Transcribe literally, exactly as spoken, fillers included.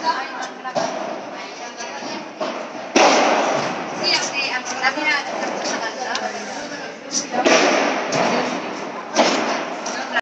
Sí, o sigui, em sembla que era sa banda.